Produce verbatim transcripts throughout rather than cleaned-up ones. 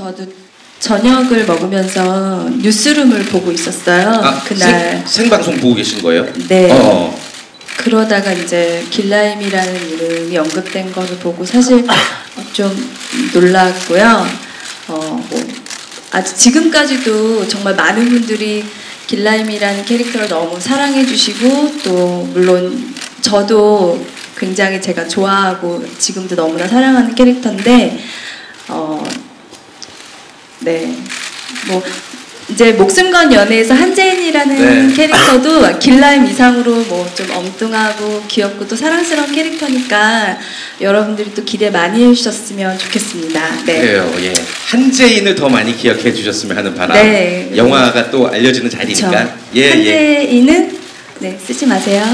저도 저녁을 먹으면서 뉴스룸을 보고 있었어요. 아, 그날 생, 생방송 보고 계신 거예요? 네. 어. 그러다가 이제 길라임이라는 이름이 언급된 거를 보고 사실 좀 놀랐고요. 어, 뭐 아직 지금까지도 정말 많은 분들이 길라임이라는 캐릭터를 너무 사랑해 주시고 또 물론 저도 굉장히 제가 좋아하고 지금도 너무나 사랑하는 캐릭터인데 어, 네, 뭐 이제 목숨건 연애에서 한재인이라는 네. 캐릭터도 길라임 이상으로 뭐 좀 엉뚱하고 귀엽고 또 사랑스러운 캐릭터니까 여러분들이 또 기대 많이 해주셨으면 좋겠습니다. 네. 그래요. 예. 한재인을 더 많이 기억해 주셨으면 하는 바람. 네. 영화가 또 알려지는 자리니까. 그쵸. 예, 한재인은 예. 네, 쓰지 마세요.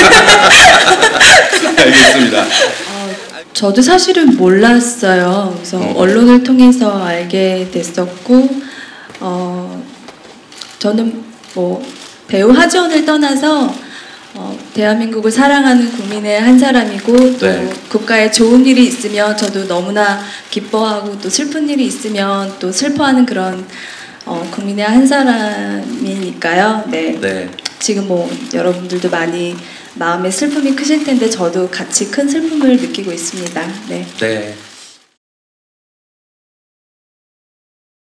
알겠습니다. 어, 저도 사실은 몰랐어요. 그래서 어. 언론을 통해서 알게 됐었고, 어, 저는 뭐 배우 하지원을 떠나서 어, 대한민국을 사랑하는 국민의 한 사람이고 또 네. 국가에 좋은 일이 있으면 저도 너무나 기뻐하고 또 슬픈 일이 있으면 또 슬퍼하는 그런 어, 국민의 한 사람이니까요. 네. 네. 지금 뭐 여러분들도 많이 마음의 슬픔이 크실 텐데 저도 같이 큰 슬픔을 느끼고 있습니다. 네. 네.